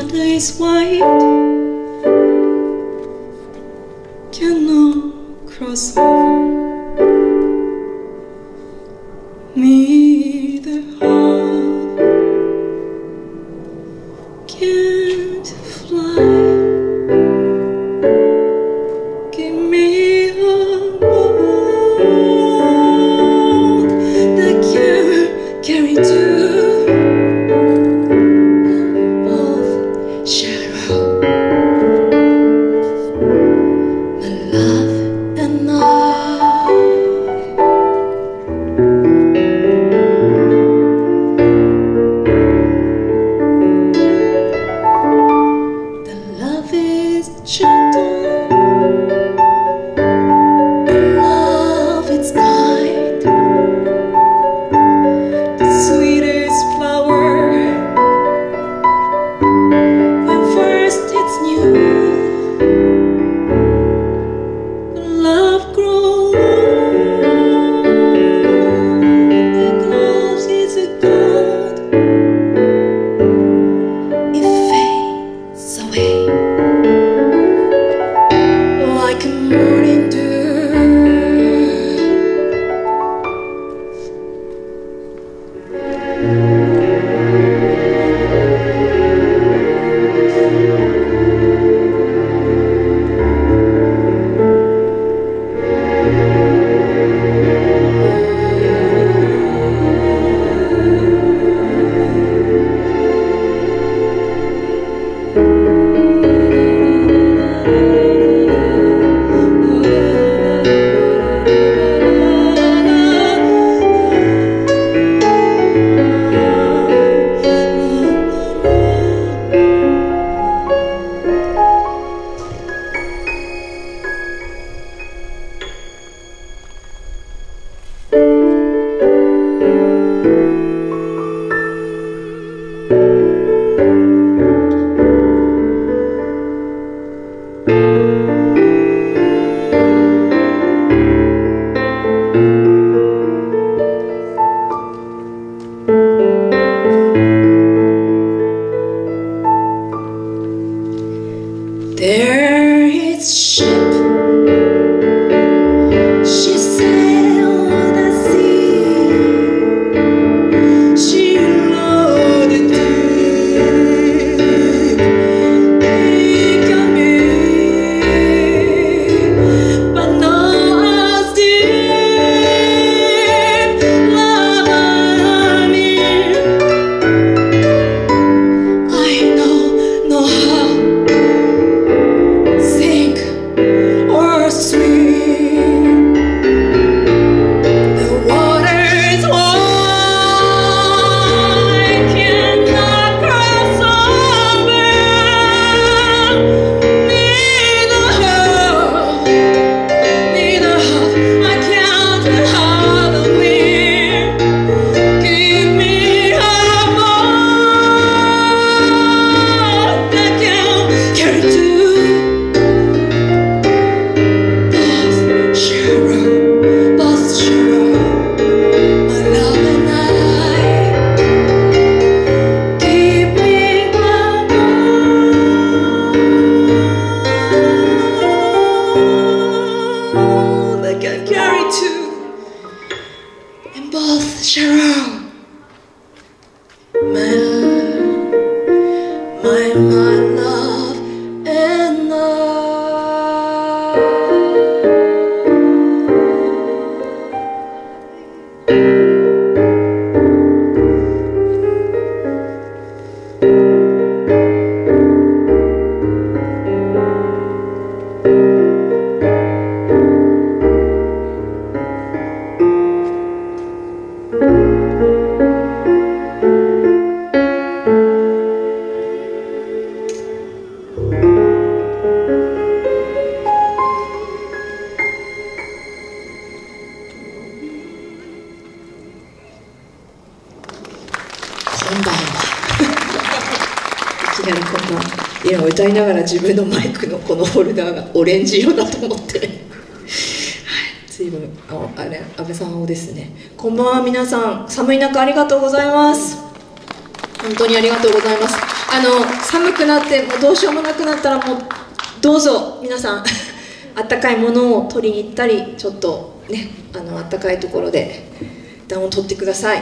shoulder is white, cannot cross over me. The heart can't fly. Give me a world that can carry two. There is ship, she sailed the sea, she loaded deep, but not as deep, love near. I know how my love andこんばんは。いきなりこんな今歌いながら自分のマイクのこのホルダーがオレンジ色だと思ってはい、随分あれ安倍さんをですね。こんばんは皆さん、寒い中ありがとうございます。本当にありがとうございます。 寒くなってもうどうしようもなくなったら、もうどうぞ皆さんあったかいものを取りに行ったり、ちょっとねあったかいところで暖を取ってください。はい、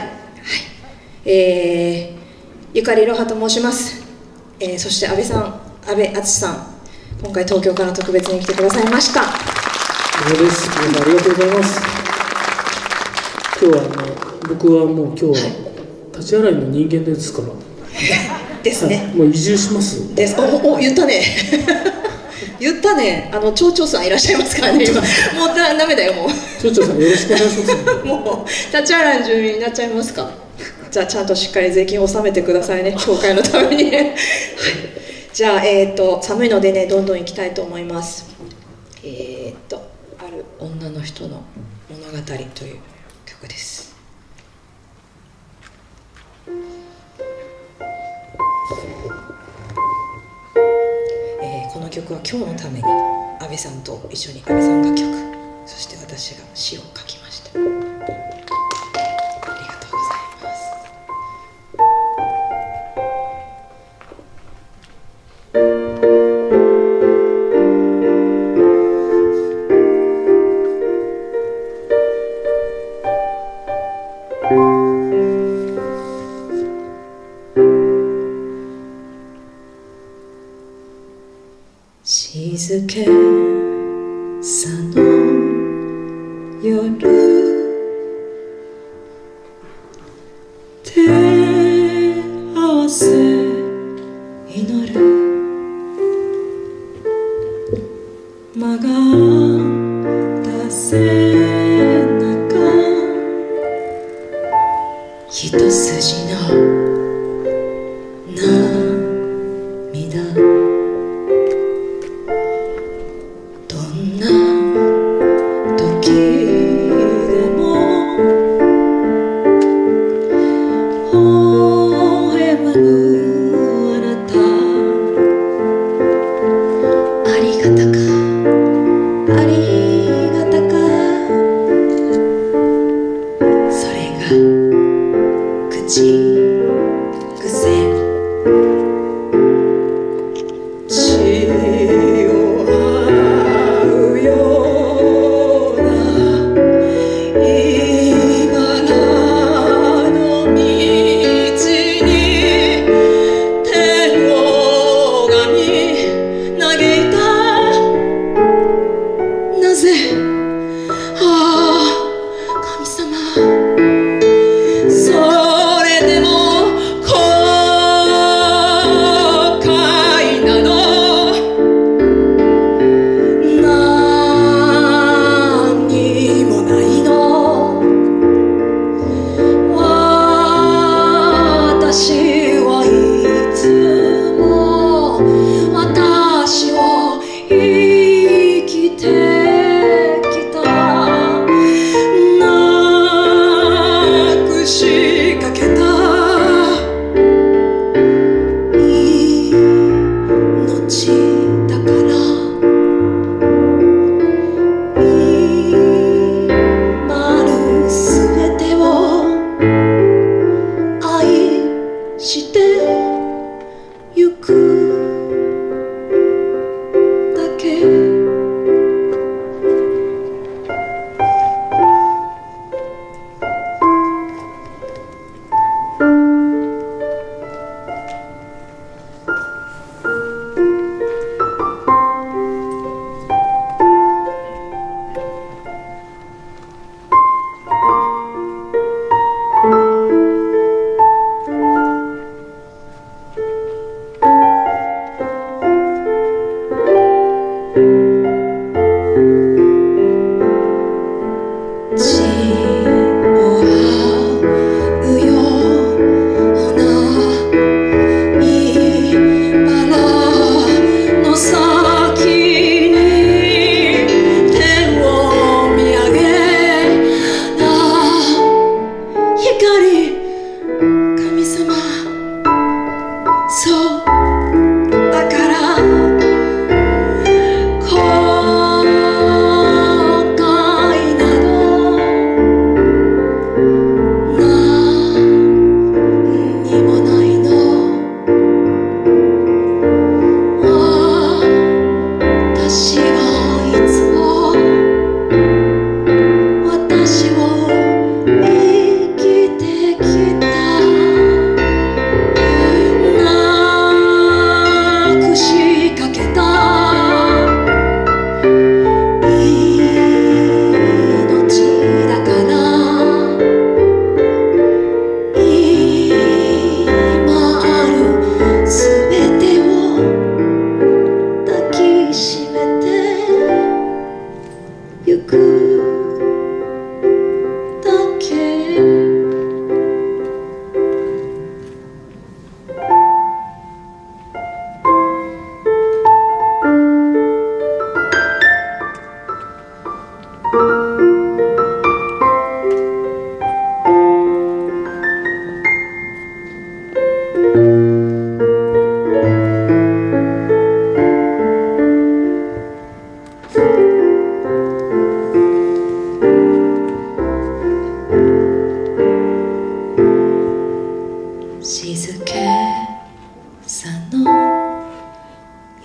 ゆかりいろはと申します。そして安倍敦さん、今回東京から特別に来てくださいました。 そうです。皆さんありがとうございます。今日は僕はもう今日は立ち洗いの人間ですからですね、 はい、もう移住しますです。言ったね言ったね。町長さんいらっしゃいますからね今。もうダメだよもう。 町長さんよろしくお願いしますもう立ち洗いの住民になっちゃいますか。じゃあちゃんとしっかり税金を納めてくださいね、教会のためにねはい、じゃあ寒いのでね、どんどん行きたいと思います。ある女の人の物語という曲です。この曲は今日のために安倍さんと一緒に、安倍さんが曲、そして私が詩を書きました。ありがとうございます。静けさの夜、手合わせ祈る、曲がった背中、一筋の涙、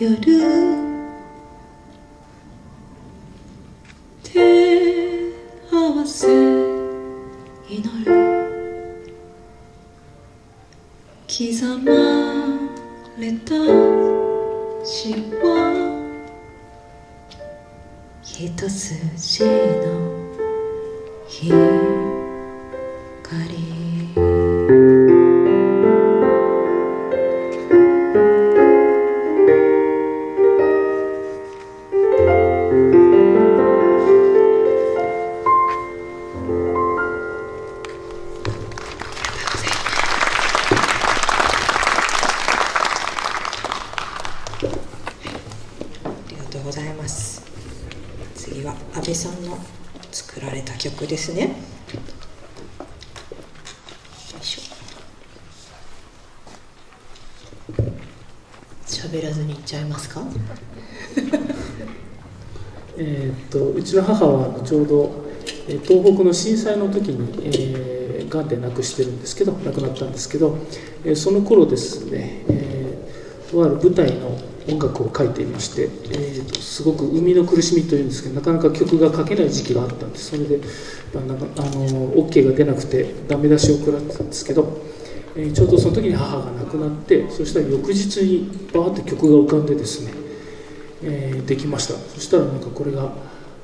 夜手合わせ祈る刻まれた詩は一筋の光次は安倍さんの作られた曲ですね。よいしょ。喋らずにいっちゃいますか？ うちの母はちょうど東北の震災の時にがんで亡くしてるんですけど、亡くなったんですけど、その頃ですね、とある舞台の音楽を書いていまして、すごく生みの苦しみというんですけど、なかなか曲が書けない時期があったんです。それでOK が出なくてダメ出しを食らってたんですけど、ちょうどその時に母が亡くなって、そしたら翌日にバーって曲が浮かんでですね、できました。そしたらなんかこれが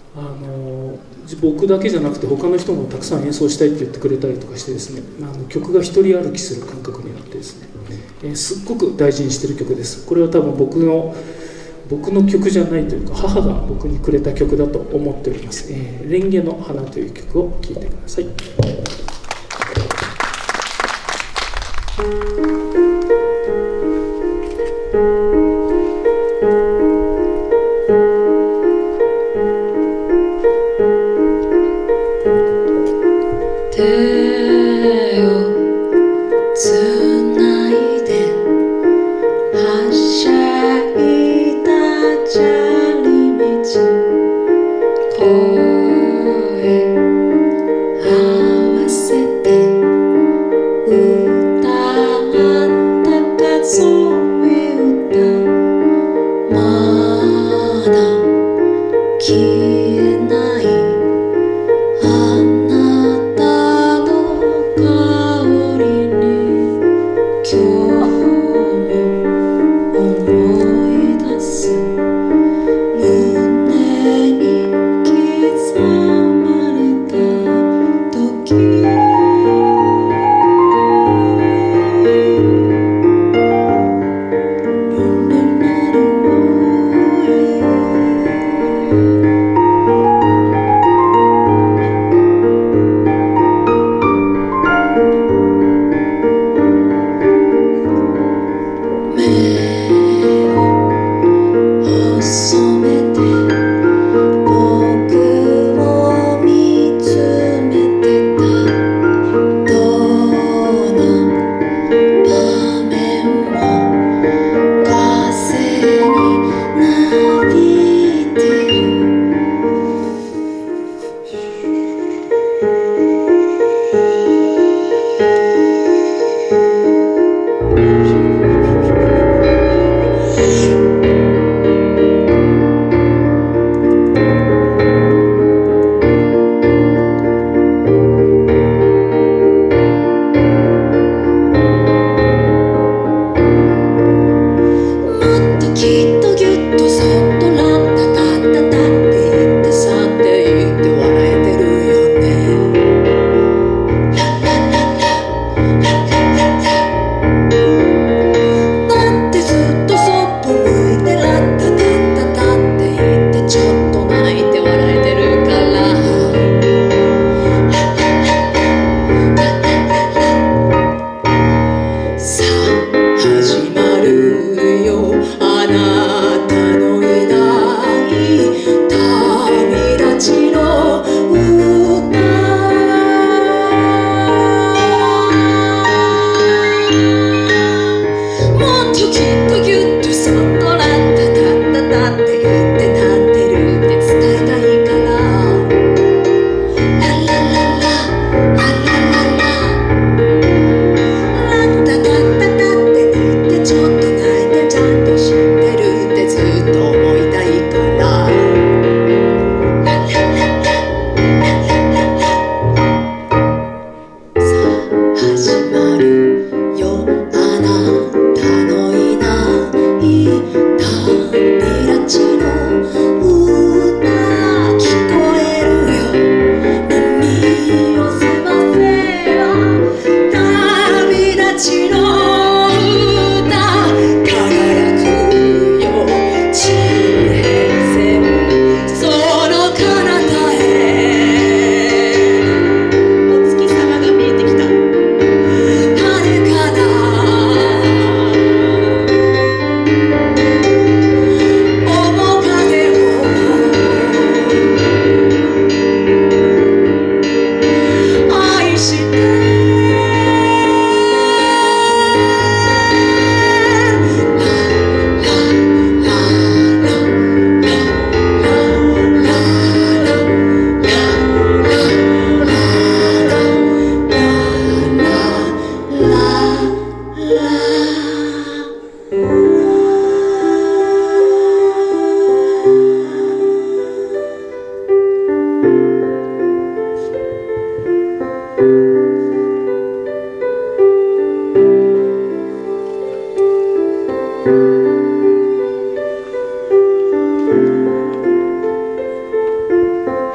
僕だけじゃなくて他の人もたくさん演奏したいって言ってくれたりとかしてですね、曲が一人歩きする感覚になってですね、すっごく大事にしてる曲です。これは多分僕の曲じゃないというか、母が僕にくれた曲だと思っております。レンゲの花という曲を聴いてください。 手をつないではしゃいだ砂利道、声合わせて歌った数え歌、まだ消えない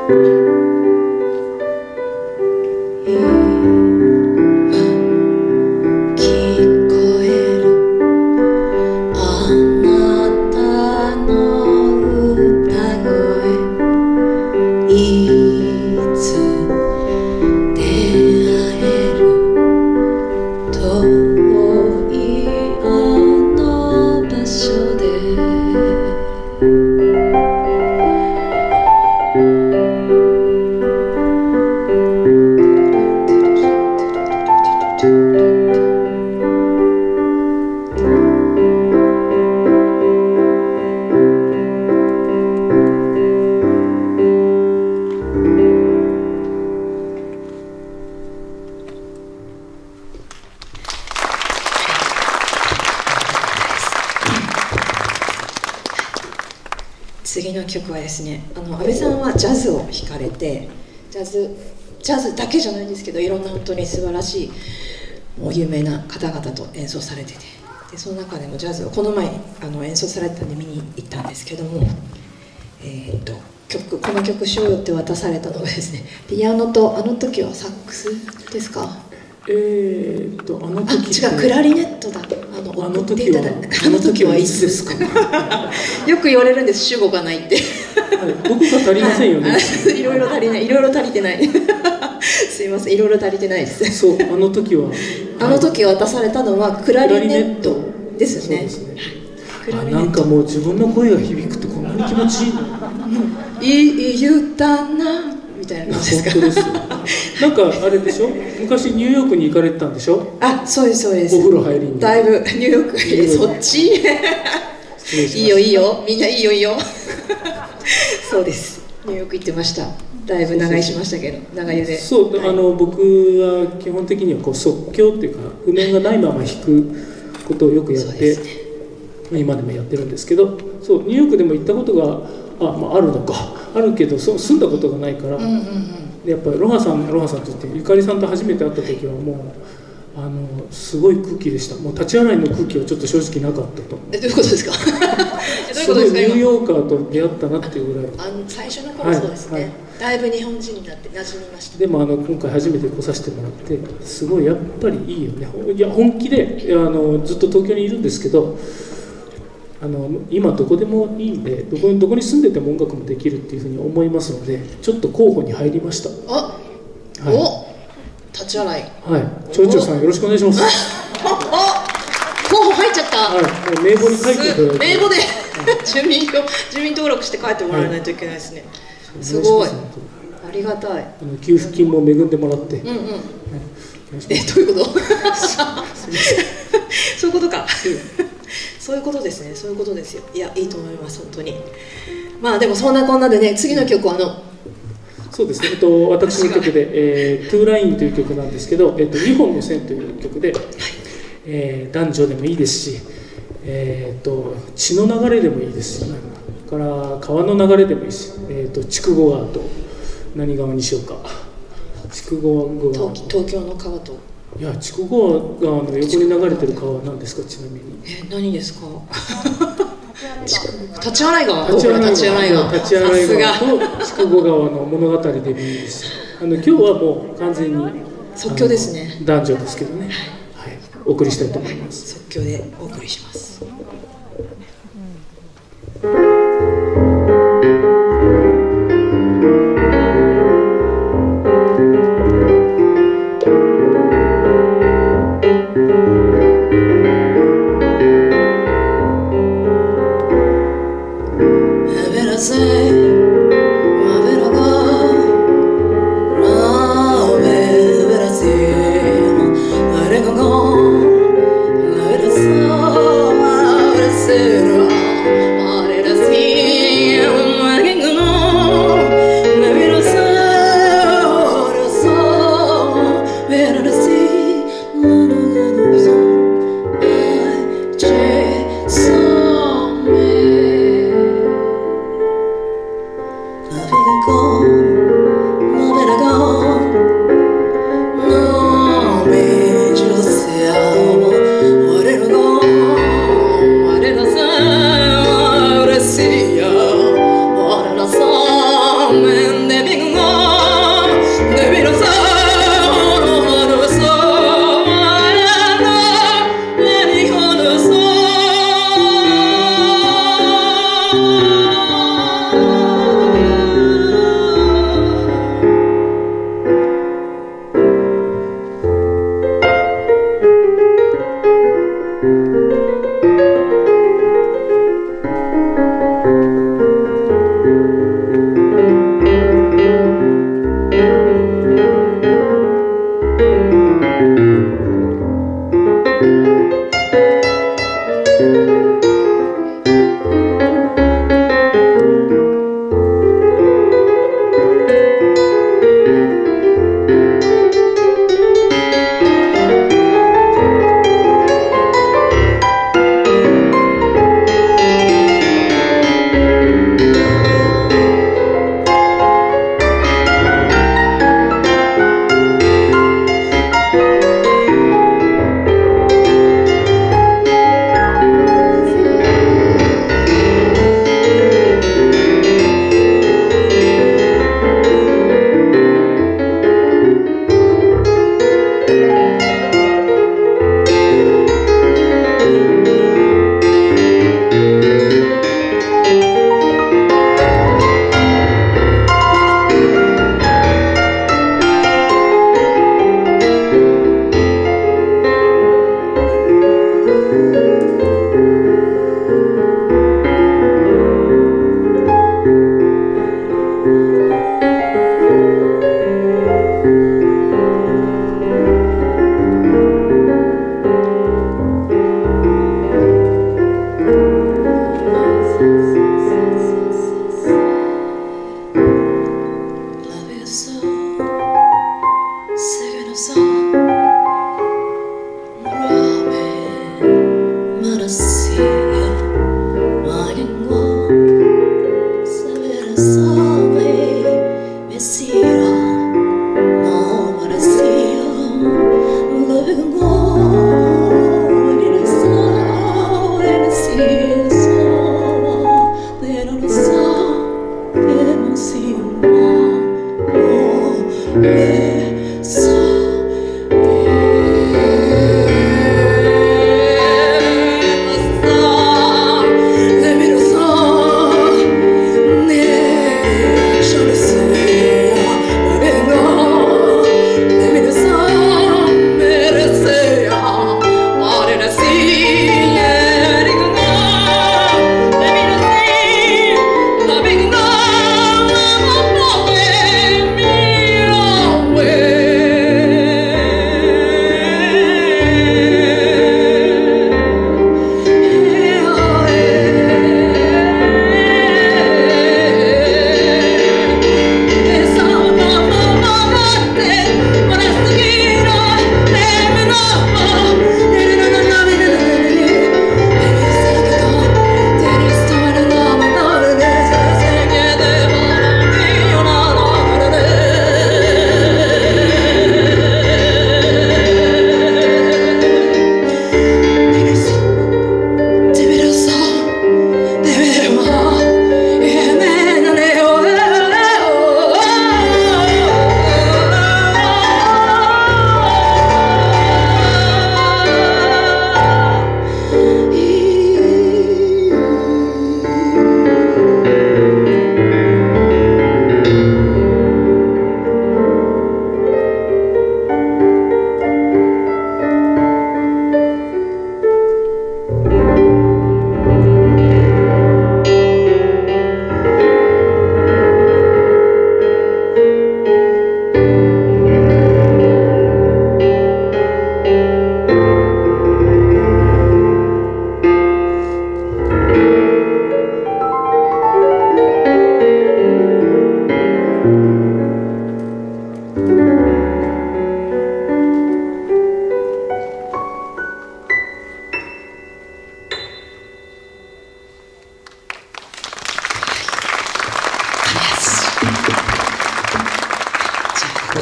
次の曲はですね、安倍さんはジャズを弾かれて、ジャズだけじゃないんですけど、いろんな本当に素晴らしいもう有名な方々と演奏されてて、でその中でもジャズをこの前演奏されてたんで見に行ったんですけども、この曲しようよって渡されたのがですね、ピアノとあの時はサックスですか？違う、クラリネットだ。あの時はいつですか？よく言われるんです、主語がないって。 僕が足りませんよね。 いろいろ足りない、いろいろ足りてない。すいません、いろいろ足りてないです。 そう、あの時渡されたのはクラリネットですね。 なんかもう自分の声が響くとこんなに気持ちいい。 言ったなみたいな感じですか？ 本当ですよ。なんかあれでしょ、昔ニューヨークに行かれてたんでしょ？ あ、そうですそうです。 お風呂入りに。 だいぶニューヨーク、そっち？いいよいいよ、みんないいよいいよ。そうです、ニューヨーク行ってました。だいぶ長居しましたけど、長湯で。 そう、はい、僕は基本的にはこう即興っていうか譜面がないまま弾くことをよくやって、今でもやってるんですけど、そうニューヨークでも行ったことがあるのか、あるけど住んだことがないから、でやっぱりロハさんといってゆかりさんと初めて会った時はもうすごい空気でした。もう立ち洗いの空気はちょっと正直なかったと。 どういうことですか？ すごいニューヨーカーと出会ったなっていうぐらい。 最初の頃そうですね、だいぶ日本人になって馴染みました。 でも今回初めて来させてもらって、すごいやっぱりいいよね。いや本気でずっと東京にいるんですけど、今どこでもいいんで、どこに住んでても音楽もできるっていうふうに思いますので、ちょっと候補に入りました。 立ち洗い。 はい。町長さんよろしくお願いします。 候補入っちゃった。 はい。もう名簿に書いていただいて。 名簿で住民登録して書いてもらわないといけないですね。すごい。ありがたい。 給付金も恵んでもらって。どういうこと？そういうことか。そういうことですね。そういうことですよ。いや、いいと思います本当に。まあでもそんなこんなでね、次の曲はそうですね、私の曲で「トゥーライン」という曲なんですけど、2本の線という曲で、男女でもいいですし、血の流れでもいいですし、それから川の流れでもいいし、筑後川と何川にしようか。筑後川、 東京の川と、 いや、筑後川の横に流れてる川は何ですか、ちなみに。 何ですか？立ち洗い川と筑後川の物語でもいいです。今日はもう完全に即興ですね。 男女ですけどね、はい、お送りしたいと思います。 即興でお送りします。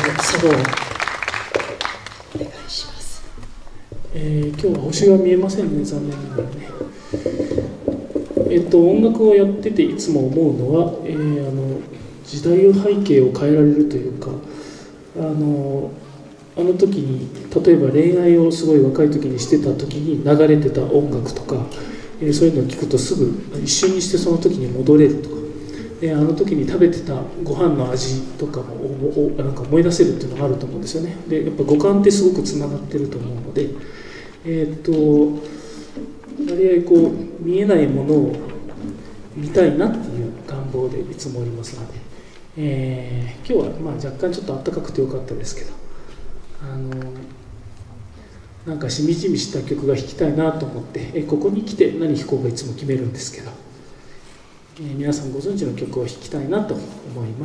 ソロをお願いします。 今日は星が見えませんね、残念ながらね。音楽をやってていつも思うのは、時代背景を変えられるというか、あの時に例えば恋愛をすごい若い時にしてた時に流れてた音楽とか、そういうのを聞くとすぐ一瞬にしてその時に戻れるとか、あの時に食べてたご飯の味とかもなんか思い出せるっていうのがあると思うんですよね。でやっぱ五感ってすごくつながってると思うので、割合こう見えないものを見たいなっていう願望でいつもおりますので、今日はまあ若干ちょっと暖かくてよかったですけど、なんかしみじみした曲が弾きたいなと思って、ここに来て何弾こうかいつも決めるんですけど、皆さんご存知の曲を弾きたいなと思います。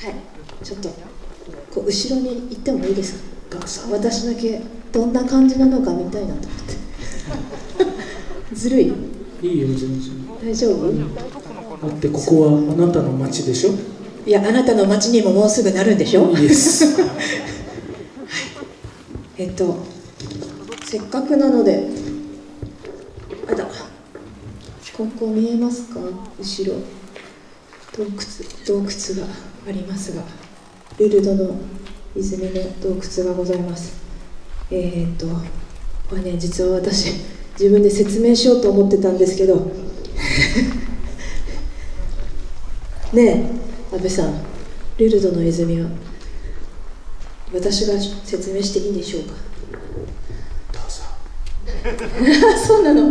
ちょっとこう後ろに行ってもいいですか。私だけどんな感じなのか見たいなと思ってずるい。 いいよ、全然大丈夫？ だってここはあなたの町でしょ。 いや、あなたの町にももうすぐなるんでしょ。 いいですせっかくなので、ここ見えますか？後ろ洞窟がありますが、ルルドの泉の洞窟がございます。これね、実は私自分で説明しようと思ってたんですけどねえ、安部さん、ルルドの泉は私が説明していいでしょうか。どうぞそうなの。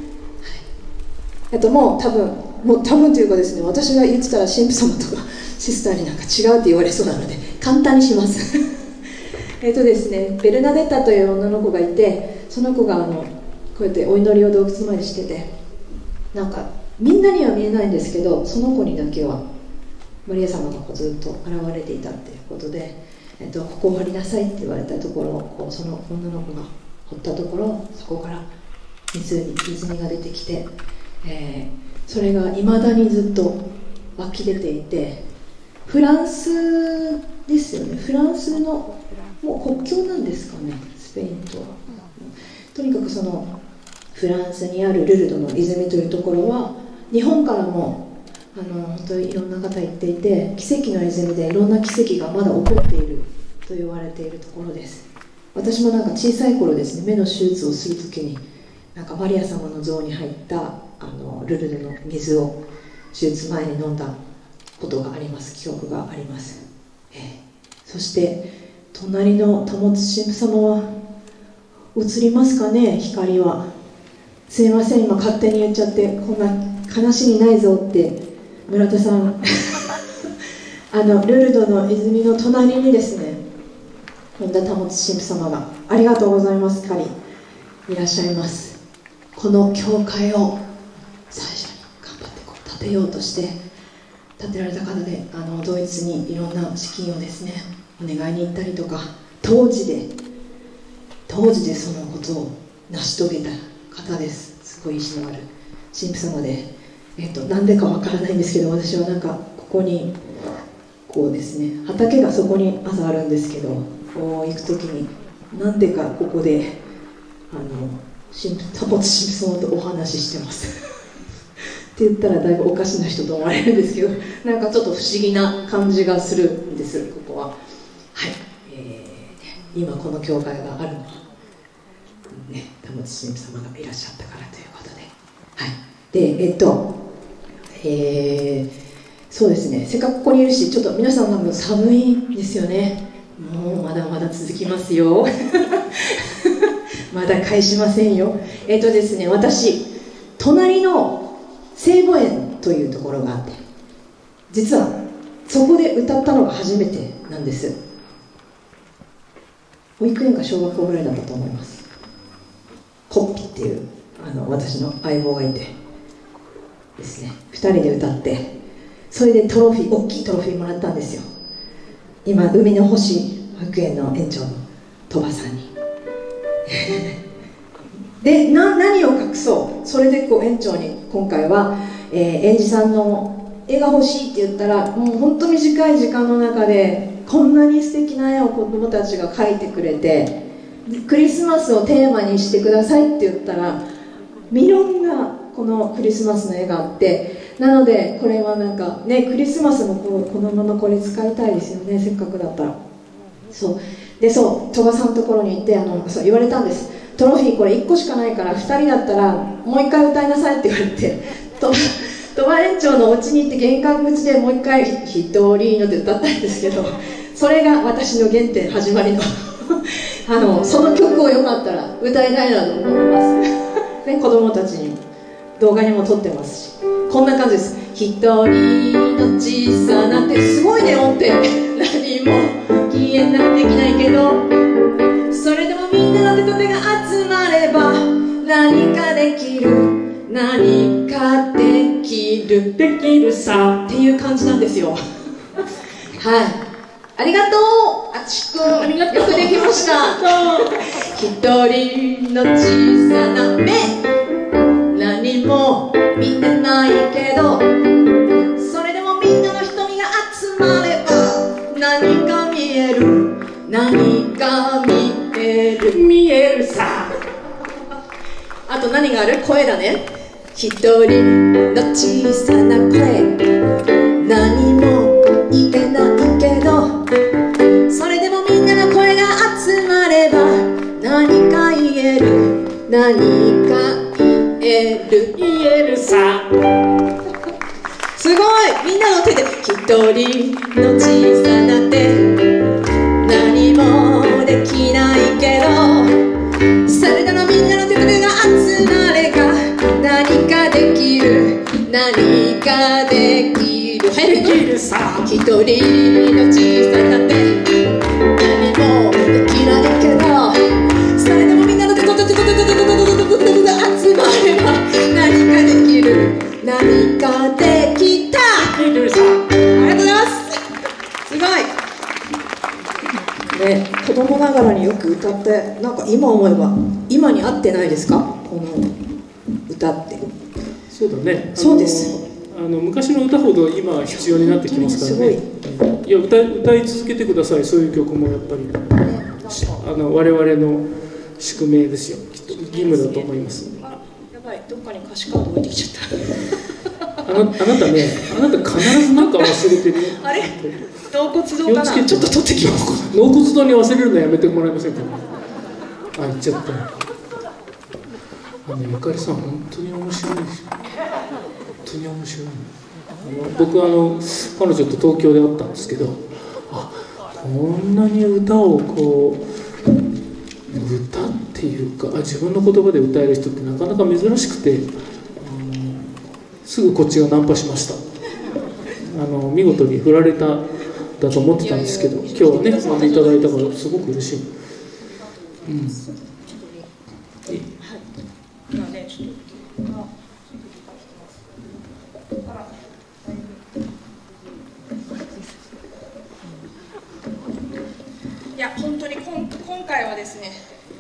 もう多分というかですね、私が言ってたら神父様とかシスターになんか違うって言われそうなので簡単にしますですね、ベルナデッタという女の子がいて、その子がこうやってお祈りを洞窟までしてて、なんかみんなには見えないんですけど、その子にだけはマリア様がずっと現れていたっていうことで、ここを掘りなさいって言われたところをその女の子が掘ったところ、そこから泉が出てきて、それがいまだにずっと湧き出ていて、フランスですよね、フランスのもう国境なんですかね、スペインとは。とにかくそのフランスにあるルルドの泉というところは、日本からも本当にいろんな方行っていて、奇跡の泉でいろんな奇跡がまだ起こっていると言われているところです。私もなんか小さい頃ですね、目の手術をするときになんかマリア様の像に入ったルルドの水を手術前に飲んだことがあります。記憶があります。そして隣の保つ神父様は映りますかね、光は。すいません、今勝手に言っちゃって、こんな話にないぞって村田さんルルドの泉の隣にですね、本田保神父様が、ありがとうございます、光いらっしゃいます。この教会を最初に頑張って建てようとして建てられた方で、ドイツにいろんな資金をですねお願いに行ったりとか、当時でそのことを成し遂げた方です。すごい意志のある神父様で、なんでかわからないんですけど、私はなんかここにこうですね、畑がそこに朝あるんですけど、こう行く時になんでかここで保つ神父様とお話ししてますって言ったらだいぶおかしな人と思われるんですけど、なんかちょっと不思議な感じがするんです、ここは。はい、今この教会があるのは、ね、保つ神父様がいらっしゃったからということで、はい。で、そうですね、せっかくここにいるし、ちょっと皆さん多分寒いんですよね。もうまだまだ続きますよまだ返しませんよ。ですね、私隣の聖母園というところがあって、実はそこで歌ったのが初めてなんです。保育園か小学校ぐらいだったと思います。コッピっていう私の相棒がいてですね、2人で歌って、それで大きいトロフィーもらったんですよ。今海の星保育園の園長の鳥羽さんにで、何を隠そう、それでこう園長に今回は、園児さんの絵が欲しいって言ったら、もう本当短い時間の中でこんなに素敵な絵を子どもたちが描いてくれて、クリスマスをテーマにしてくださいって言ったら、いろんなこのクリスマスの絵があって、なのでこれはなんかね、クリスマスもこのままこれ使いたいですよね、せっかくだったら。そうで、鳥羽さんのところに行ってそう言われたんです。トロフィーこれ1個しかないから2人だったらもう1回歌いなさいって言われて、鳥羽園長のお家に行って玄関口でもう1回「一人の」って歌ったんですけど、それが私の原点、始まりのその曲をよかったら歌いたいなと思いますね、子供たちにも動画にも撮ってますし、こんな感じです。一人の小さなってすごいね、音程何も消えないできないけど、それでもみんなの手と手が集まれば何かできる、何かできるさっていう感じなんですよははい、ありがとう、あつしくん、よくできました。一人の小さな目、何も見てないけど、それでもみんなの瞳が集まれば何か見える、何か見える、見えるさ。あと何がある？声だね。一人の小さな声、何も言えないけど、それでもみんなの声が集まれば何か言える、何か言える、言えるさ。すごい、みんなの手で。一人の小さな手、何もできないけど、それでもみんなの手が集まれば何かできる、何かできる、はい、できるさ。一人の小さな手、何もできないけど、それでもみんなの手が集まれば何かできる、何かできた。ありがとうございます。すごいね、子供ながらによく歌って、なんか今思えば今に合ってないですか、この歌って。 そうだね。 そうです。 昔の歌ほど今必要になってきますからね。いや、歌い続けてください。そういう曲もやっぱり我々の宿命ですよ。きっと義務だと思います。 あ、やばい、どっかに歌詞カード置いてきちゃった。 あなたね、あなた必ず何か忘れてる。 あれ、納骨堂かな。ちょっと取ってきます。 納骨堂に忘れるのやめてもらえませんか。あ、言っちゃった。ゆかりさん本当に面白いですよ。本当に面白い。僕彼女と東京で会ったんですけど、あ、こんなに歌をこう歌っていうか、自分の言葉で歌える人ってなかなか珍しくて、すぐこっちがナンパしました。見事に振られただと思ってたんですけど、今日はね呼んでいただいたからすごく嬉しい。 いや、本当に今回はですね、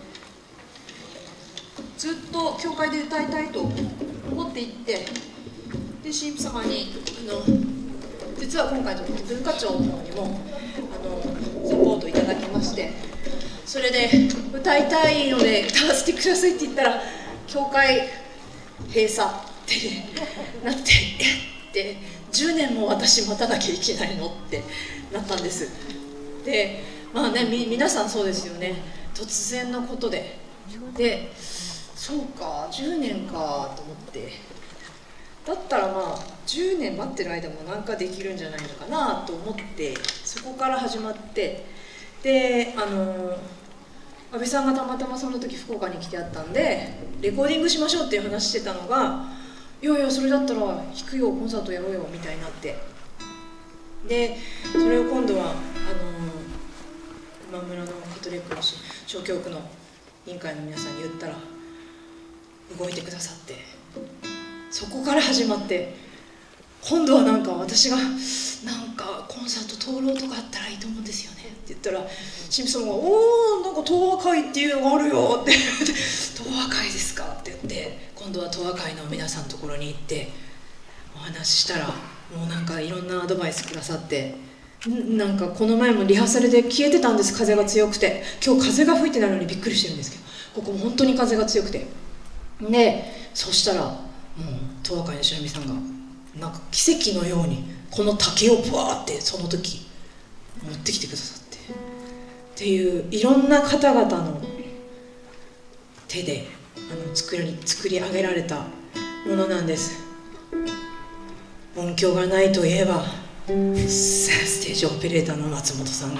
ずっと教会で歌いたいと思っていて、で神父様に実は今回文化庁の方にもサポートいただきまして、それで歌いたいので歌わせてくださいって言ったら、教会閉鎖ってなって、で10年も私待たなきゃいけないのってなったんです。でまあね、皆さんそうですよね。突然のことで、そうか10年かと思って、だったらまあ10年待ってる間も何かできるんじゃないのかなと思って、そこから始まって、で安倍さんがたまたまその時福岡に来てあったんで、レコーディングしましょうっていう話してたのが、いやいやそれだったら弾くよ、コンサートやろうよみたいになって、でそれを今度は今村のカトリックの小教区の委員会の皆さんに言ったら動いてくださって、そこから始まって、今度はなんか私がなんかコンサート灯籠とかあったらいいと思うんですよねって言ったら、神父様が「おお、なんか東和会っていうのがあるよ」って東和会ですかって言って、今度は東和会の皆さんのところに行ってお話ししたら、もうなんかいろんなアドバイスくださって、なんかこの前もリハーサルで消えてたんです、風が強くて。今日風が吹いてないのにびっくりしてるんですけど、ここも本当に風が強くて、でそしたらもう東和会の白見さんがなんか奇跡のようにこの竹をブワーってその時持ってきてくださって、っていういろんな方々の手で作り上げられたものなんです。音響がないといえばステージオペレーターの松本さんが、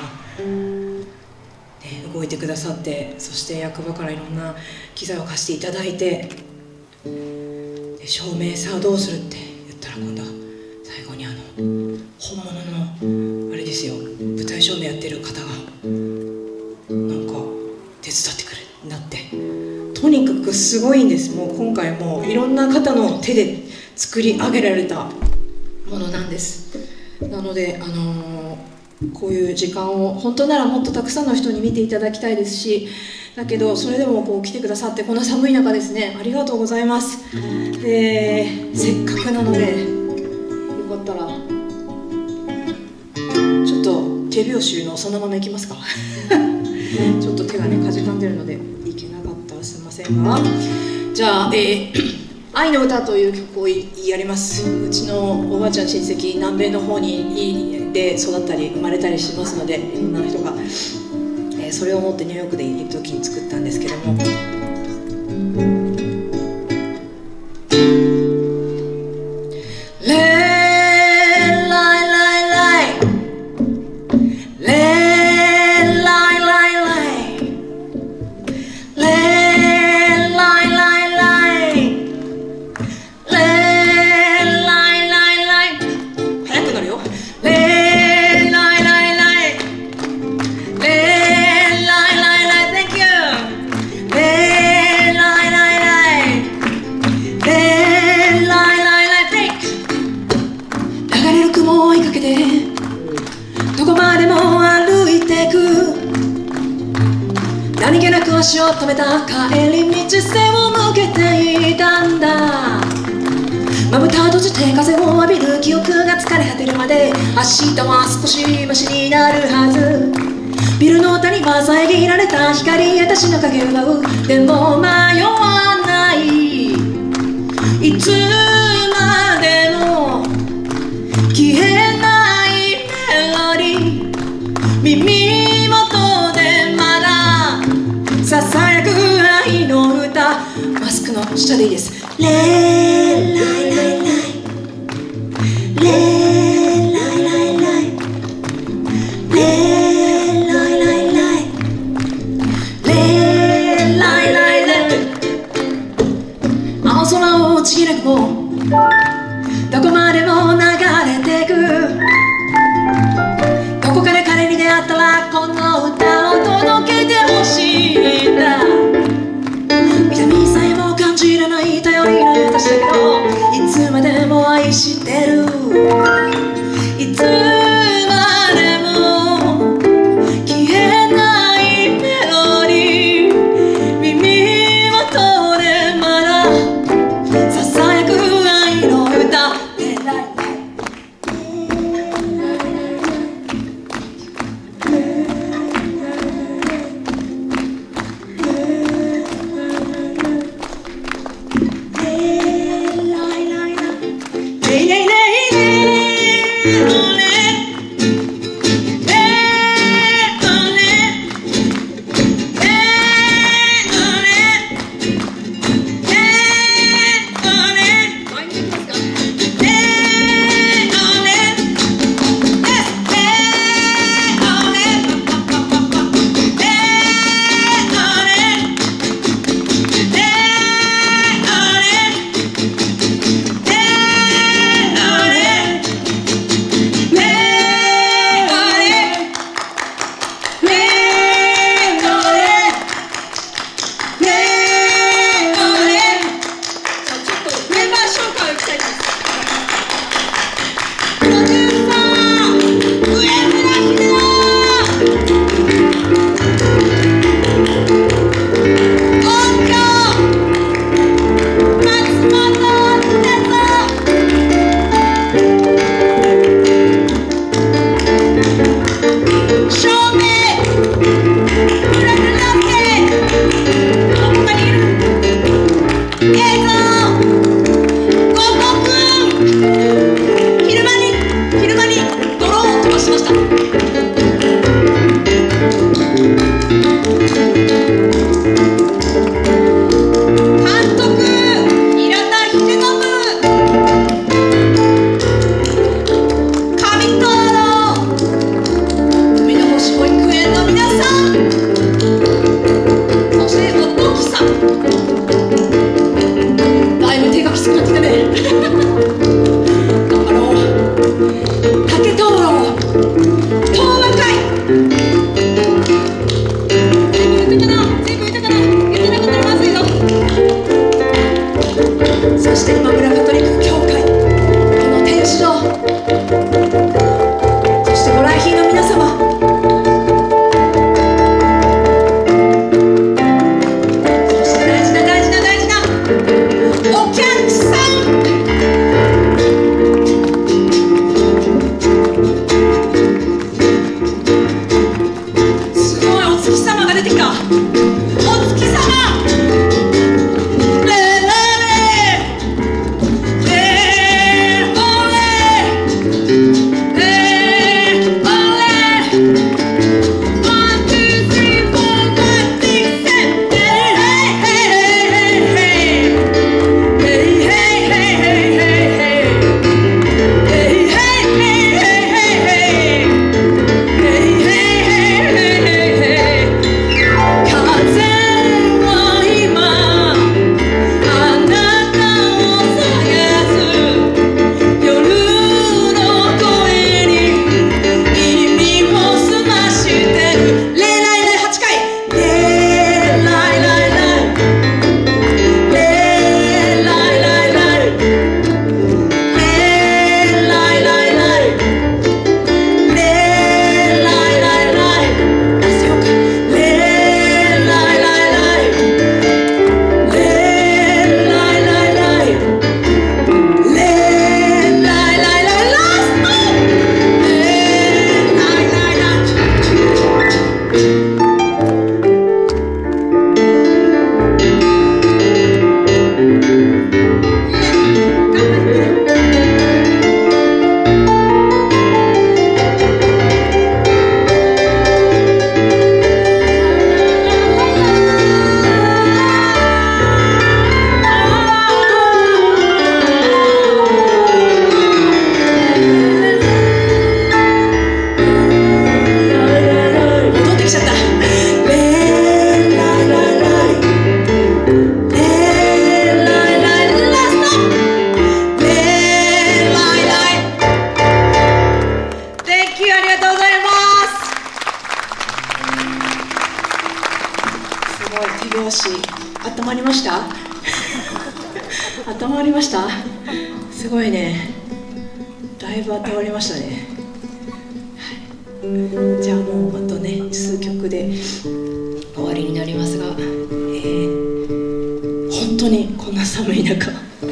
動いてくださって、そして役場からいろんな機材を貸していただいて、で照明さあどうするって言ったら、今度は最後に本物のあれですよ、舞台照明やってる方がなんか手伝ってくれってなって、とにかくすごいんです。もう今回もいろんな方の手で作り上げられたものなんです。なのでこういう時間を本当ならもっとたくさんの人に見ていただきたいですし、だけどそれでもこう来てくださって、この寒い中ですね、ありがとうございます。せっかくなのでよかったらちょっと手拍子のそのままいきますか。ちょっと手がねかじかんでるのでいけなかったらすいませんが、じゃあ、愛の歌という曲をやります。うちのおばあちゃん親戚南米の方にで育ったり生まれたりしますので、いろんな人が、それを持ってニューヨークでいる時に作ったんですけども、何気なく足を止めた帰り道、背を向けていたんだ。まぶた閉じて風を浴びる記憶が疲れ果てるまで、明日は少しマシになるはず。ビルの谷は遮られた光、私の影を奪う。でも迷わない、いつまでも消えないメロディー、耳元でまだささやく愛の歌。マスクの下でいいです。レーライライライ、レーライライライ、レーライライライ、レーライライライ。青空をちぎる雲、どこまでも流れてく。どこかで彼に出会ったらこの歌を届けてほしいんだ。痛みさえも感じらない頼りの私だけど、いつまでも愛してる。いつまでも消えないメロディー、耳元でまだささやく愛の歌。頑張ろう。竹灯籠拍子温まりました？温まりました？すごいね、だいぶ温まりましたね。はい、じゃあもうあとね数曲で終わりになりますが、本当にこんな寒い中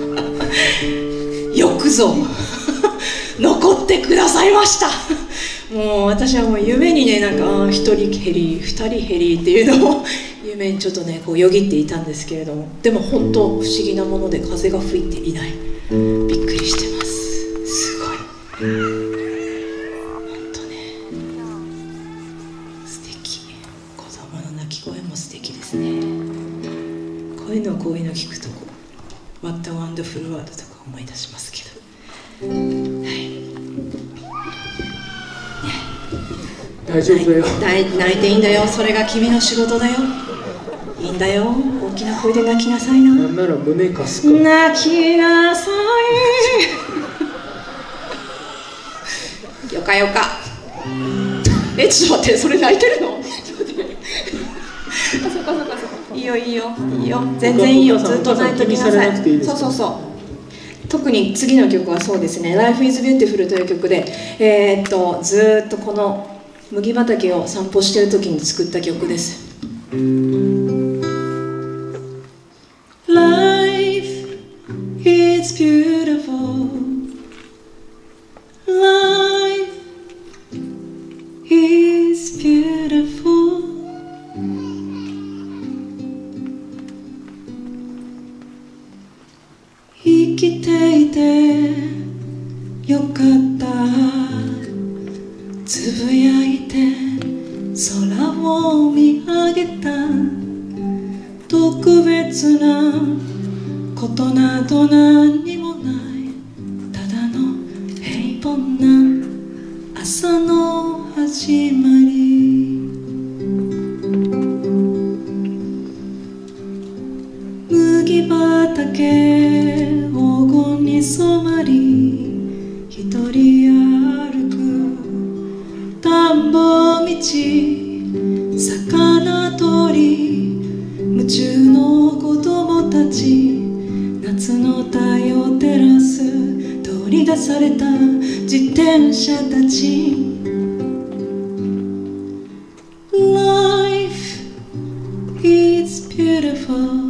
よくぞ残ってくださいました。もう私はもう夢にね、なんか1人減り2人減りっていうのを夢にちょっとねこうよぎっていたんですけれども、でも本当不思議なもので風が吹いていない。びっくりしてます。すごい本当ね、素敵。子供の泣き声も素敵ですね。こういうの聞くとこう What a Wonderful World とか思い出しますけど、はい、 大丈夫だよ。 泣いていいんだよ。それが君の仕事だよ。いいんだよ。大きな声で泣きなさいな。 なんなら胸かすか。 泣きなさい。よかよか。ちょっと待って、それ泣いてるの？そこ。いいよ。全然いいよ。ずっと泣いてみなさい。そう。特に次の曲はそうですね。Life is Beautiful という曲で、ずっとこの麦畑を散歩している時に作った曲です。Life is beautiful. Life is beautiful. 生きていてよかったつぶやいて空を見上げた。特別なことなど何にもない。ただの平凡な朝の始まり。麦畑黄金に染まり一人歩く田んぼ道魚取り夢中の子供たち。夏の太陽照らす取り出された自転車たち。Life is beautiful.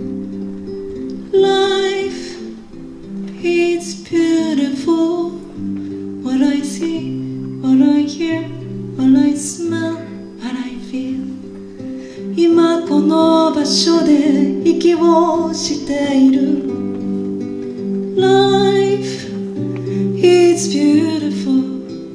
Life is beautiful. What I see, what I hear, what I smell, what I feel. 今この場所で息をしている。Life is beautiful.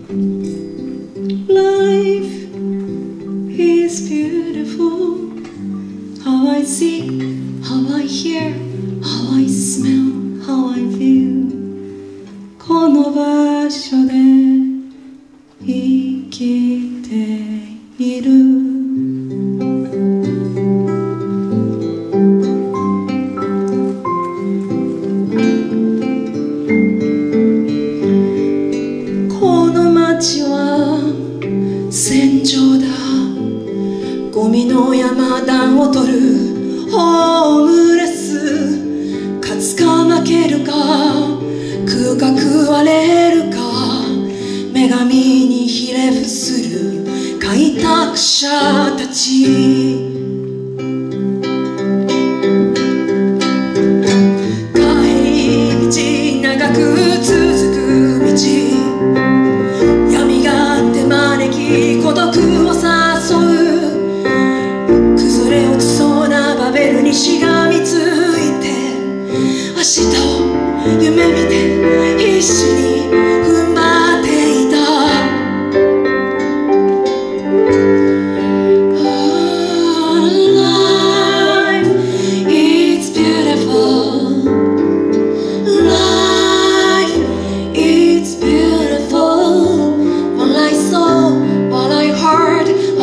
Life is beautiful. How I see, how I hear, how I smell, how I feel. この場所で生きている。戦場だ。ゴミの山暖を取るホームレス。勝つか負けるか食うか食われるか。女神にひれ伏する開拓者たち。帰り道長く続く道。孤独を誘う。崩れ落ちそうなバベルにしがみついて。明日を夢見て必死に踏ん張っていた。Life is beautiful. Life is beautiful. All I saw, all I heard,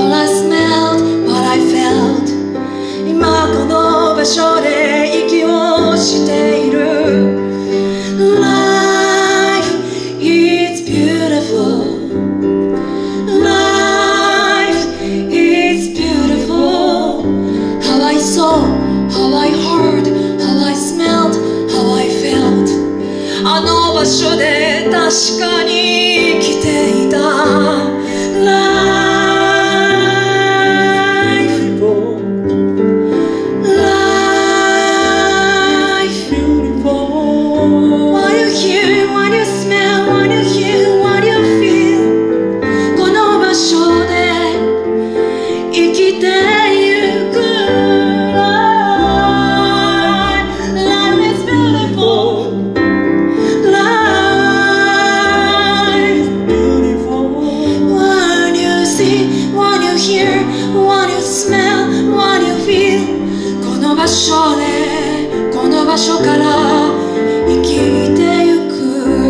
場所でこの場所から生きてゆく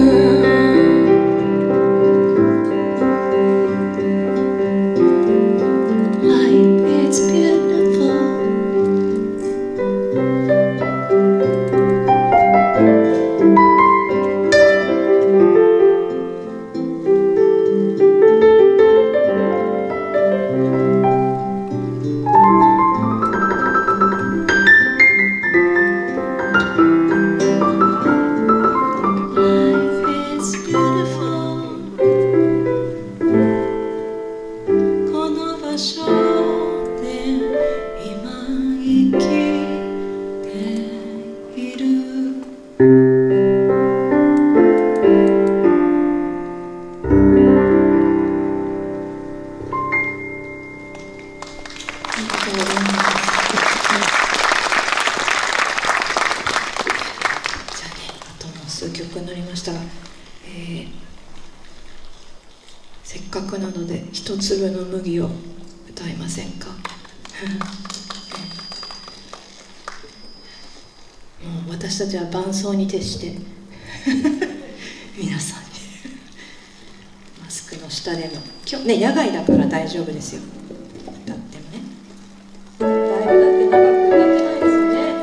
Life is beautiful数曲になりましたが、せっかくなので一粒の麦を歌いませんか。もう私たちは伴奏に徹して皆さんにマスクの下でも今日ね野外だから大丈夫ですよ。歌ってもねだいぶだって長く歌ってないですよね。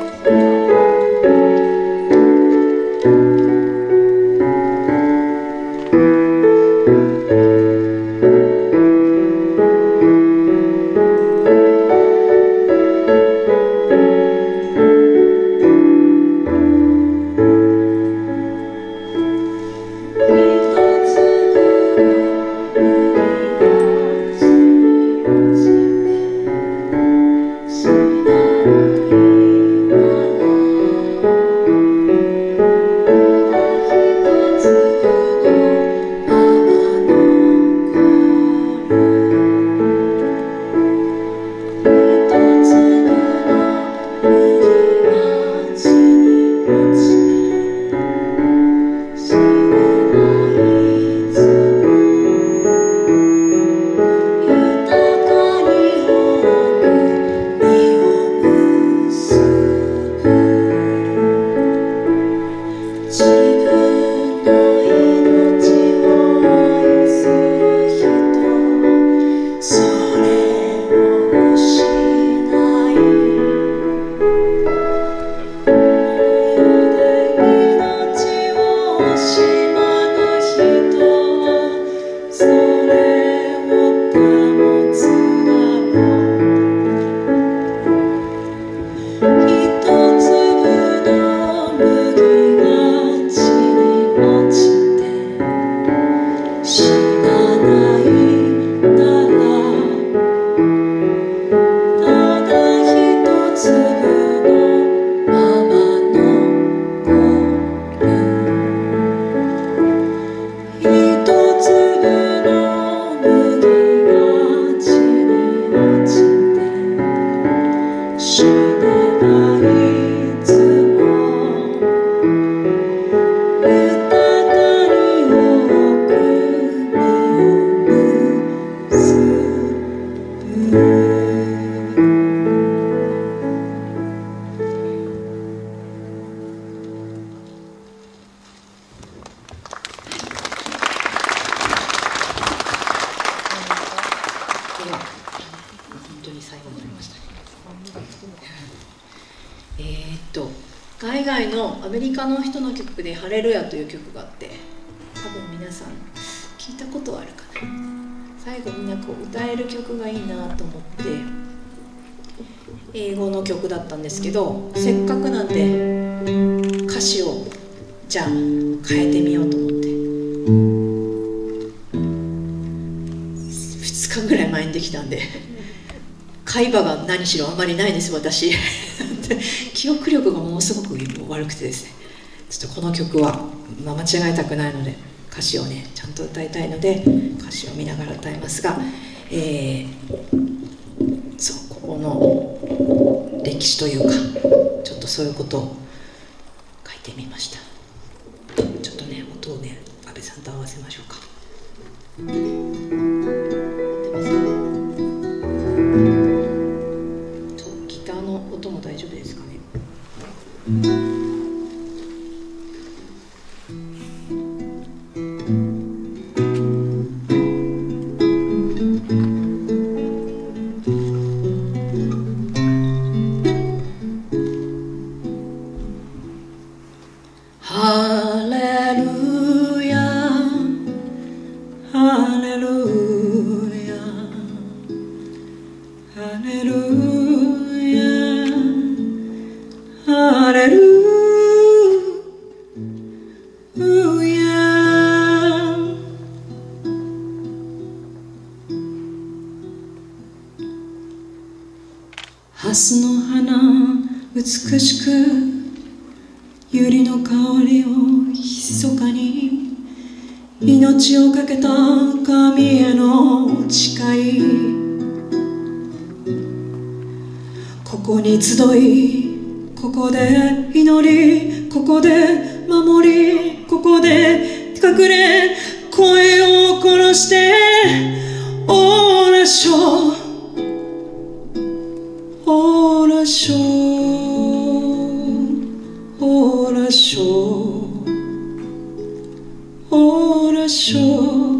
海外のアメリカの人の曲で「ハレルヤ」という曲があって、多分皆さん聞いたことあるかな。最後みんなこう歌える曲がいいなと思って英語の曲だったんですけど、せっかくなんで歌詞をじゃあ変えてみようと思って2日ぐらい前にできたんで、会話が何しろあんまりないです私記憶力がものすごく悪くてですね、ちょっとこの曲は間違えたくないので歌詞をねちゃんと歌いたいので歌詞を見ながら歌いますが、そうここの歴史というかちょっとそういうことを書いてみました。ちょっとね音をね安倍さんと合わせましょうか。ギターの音も大丈夫ですかね。 蓮の花美しく百合の香りを密かに命をかけた神への誓いここに集いここで祈りここで守りここで隠れ声を殺してオーラショーオーラショーオーラショーオーラショー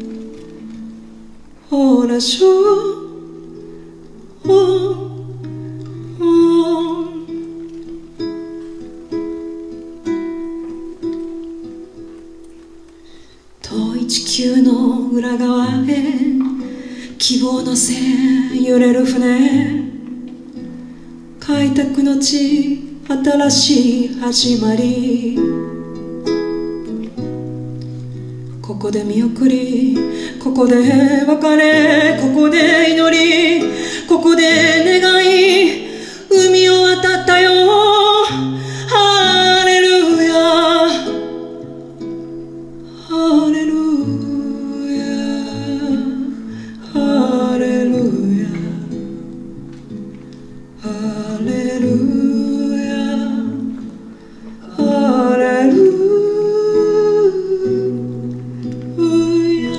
オーラショー遠い地球の裏側へ希望のせ揺れる船開拓の地新しい始まりここで見送りここで別れここで祈りここで願い海を渡ったよハレルヤハレルヤハレルヤハレルヤハレルヤ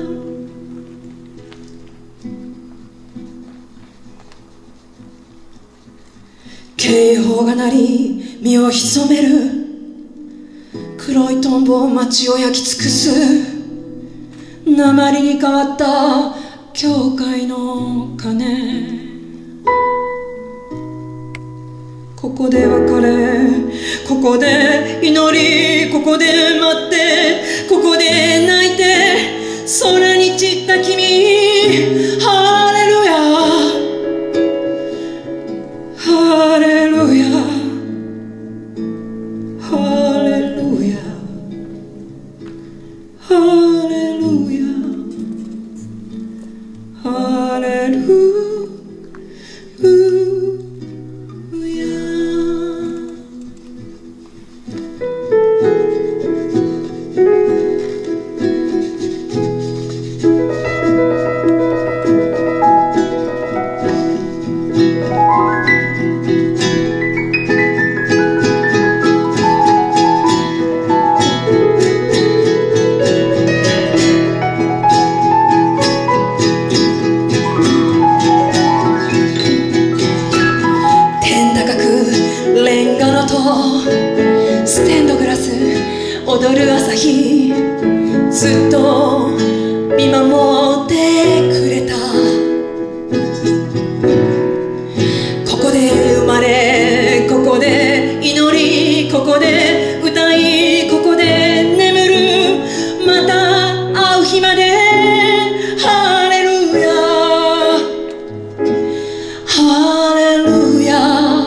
警報が鳴り身を潜める黒いトンボ街を焼き尽くす鉛に変わった教会の鐘ここで別れここで祈りここで待ってここで泣いて空に散った君ハレルヤハレルヤハレルヤハレルヤハレルヤステンドグラス踊る朝日ずっと見守ってくれたここで生まれここで祈りここで歌いここで眠るまた会う日までハレルヤハレルヤ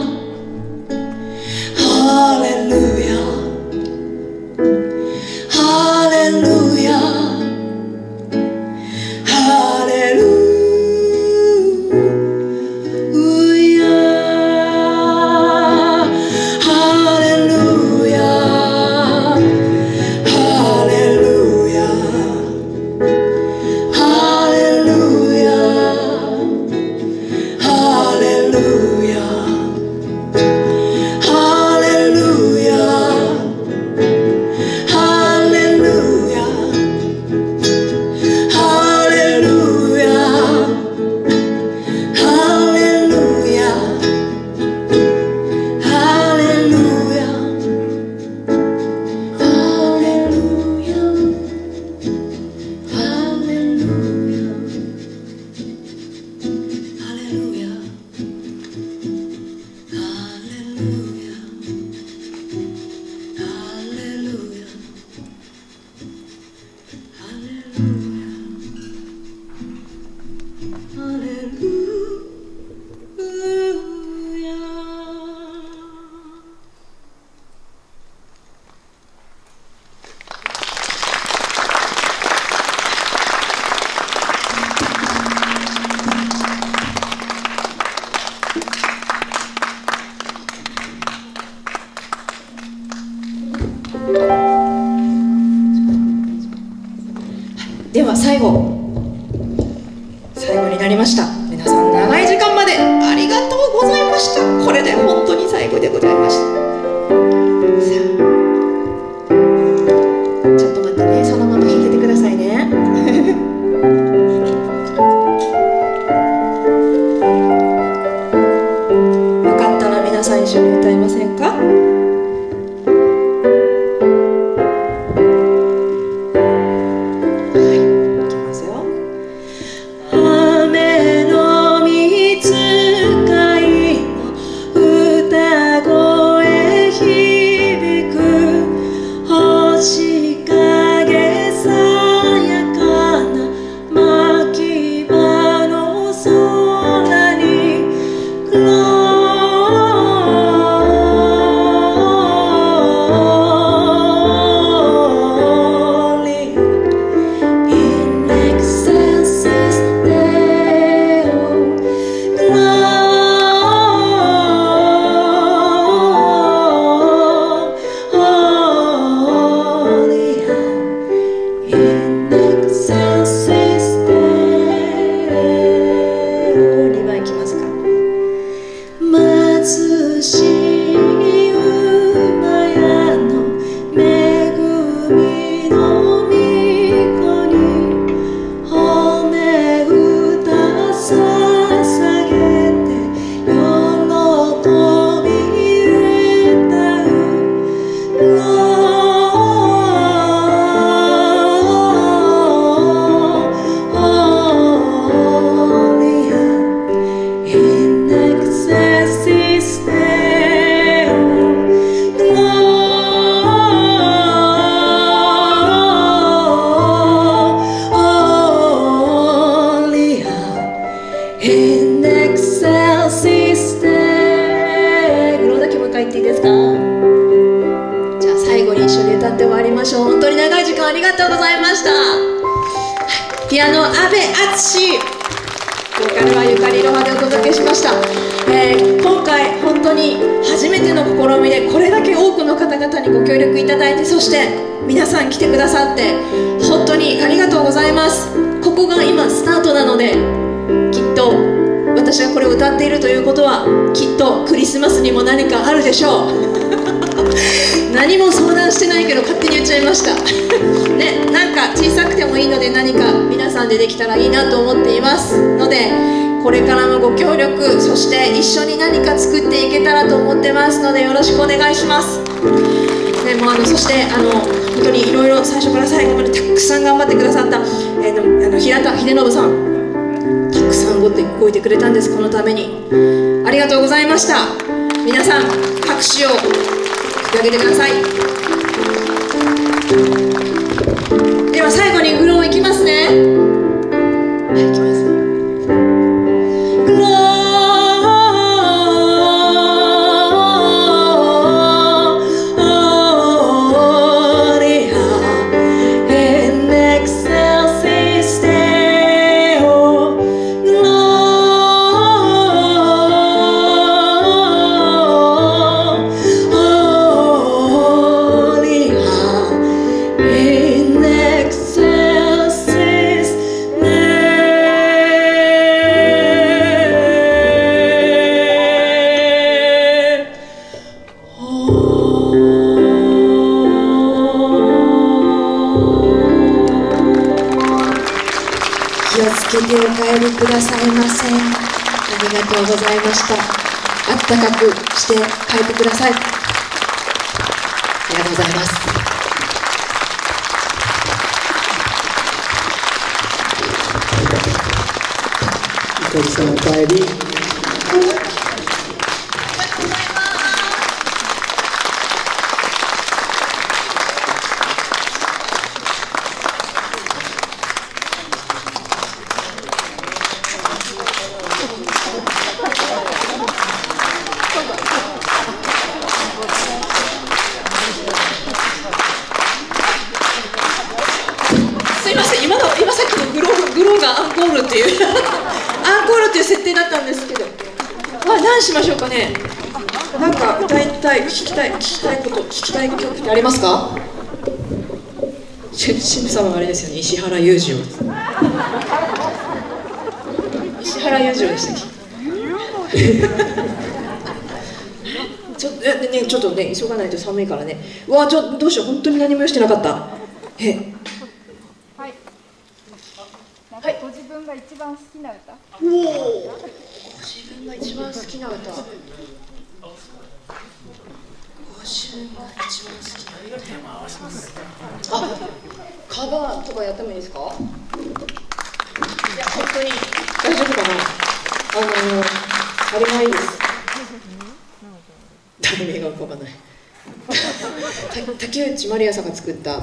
最後になりました。皆さん長い時間までありがとうございました。これで本当に最後でございました。ちょっと待ってね、そのまま弾いててくださいね。よかったら皆さん一緒に歌いませんか？本当に長い時間ありがとうございました。ピアノ阿部淳、ボーカルはゆかりいろはでお届けしました。今回本当に初めての試みでこれだけ多くの方々にご協力いただいて、そして皆さん来てくださって本当にありがとうございます。ここが今スタートなので、きっと私がこれを歌っているということはきっとクリスマスにも何かあるでしょう。何も相談してないけど勝手に言っちゃいましたね。なんか小さくてもいいので何か皆さんでできたらいいなと思っていますので、これからもご協力、そして一緒に何か作っていけたらと思ってますのでよろしくお願いします。でもそして本当にいろいろ最初から最後までたくさん頑張ってくださった、平田秀信さん、たくさん動いてくれたんです、このために。ありがとうございました。皆さん拍手をあげてください。では最後にグローいきますね。はい、いきます。グローリアエネクセルシステオグロ気をつけてお帰りくださいませ。ありがとうございました。あったかくして帰ってください。ありがとうございます。 ゆかりさんお帰り。 すいません、今さっきのグローがアンコールっていうアンコールっていう設定だったんですけど、何しましょうかね。なんか歌いたい、聞きたい曲ってありますか？シムさんはあれですよね、石原裕次郎です。 原裕次郎でしたっけ？ちょっとね、急がないと寒いからね。うわ、どうしよう、本当に何も用意してなかった。はい。 ご自分が一番好きな歌。 おお。ご自分が一番好きな歌。ご自分が一番好きな歌。あ、カバーとかやってもいいですか？いや、本当に大丈夫かな。あれがいいです。題名が浮かばない。竹内まりやさんが作った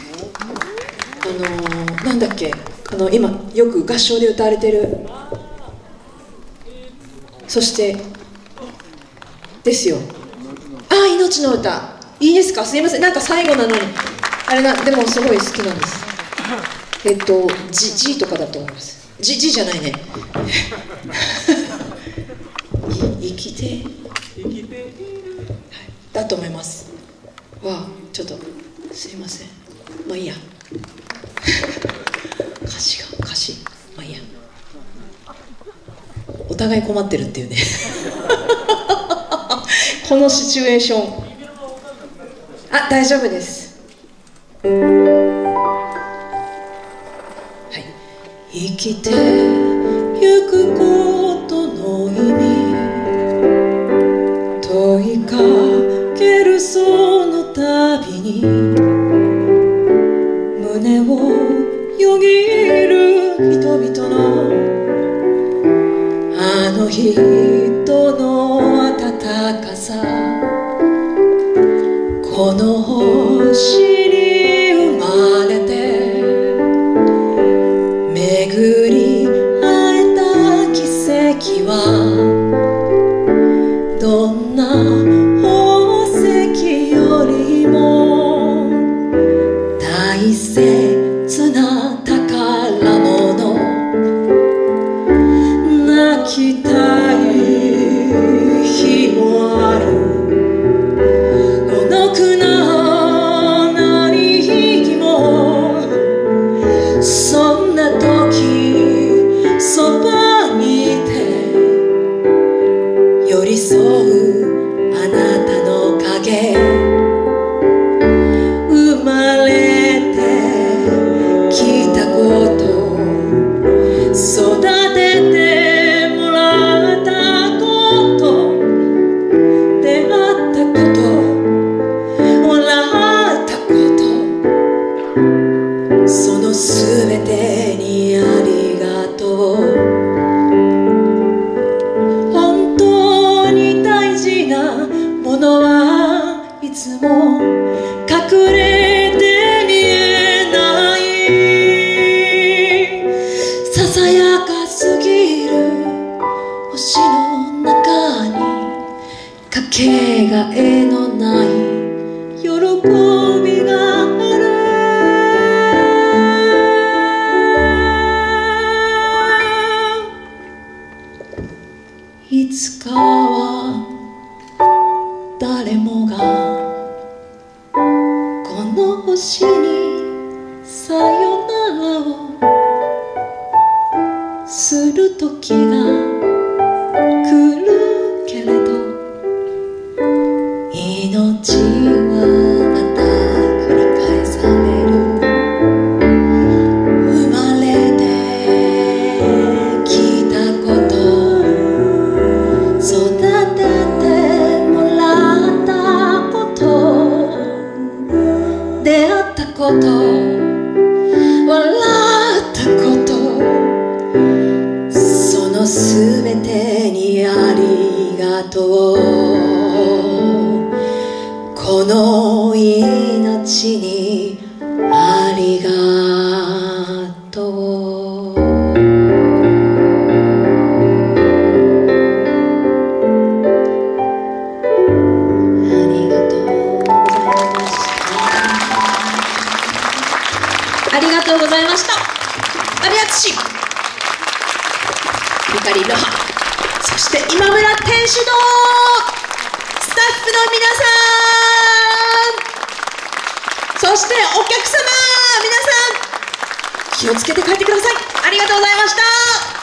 なんだっけ、今よく合唱で歌われてる、そしてですよ。あ、命の歌、いいですか？すいません、なんか最後なのにあれでもすごい好きなんです。G とかだと思います。G じゃないね。生きてだと思います。わあ、ちょっとすいません、まあいいや。歌詞まあいいや。お互い困ってるっていうね。このシチュエーション。あ、大丈夫です。はい。生きてゆくことの意味、問いかけるその度に胸をよぎる人々のあの人の温かさ、この星に生まれて巡り会えた奇跡はどんな宝石よりも大切な宝物。泣きたい日もある、孤独なない日も、そんな時そばにいて寄り添うあなたの影、生まれてきたこと、育ててもらったこと、出会ったこと、笑ったこと、そのすべてにありがとう。本当に大事なものはいつも隠れて見えない、ささやかすぎる星の中にかけがえのない喜びがある。いつかは誰もがこの星にさよならをする時が来るけれど、命はまた繰り返される。生まれてきたこと、育ててもらったこと、出会ったこと、笑ったこと、そのすべてにありがとう。この命にありがとう。ありがとうございました。ありがとうございました。ありがつしゆかりのは、そして今村天主堂スタッフの皆さん、そしてお客様皆さん、気をつけて帰ってください。ありがとうございました。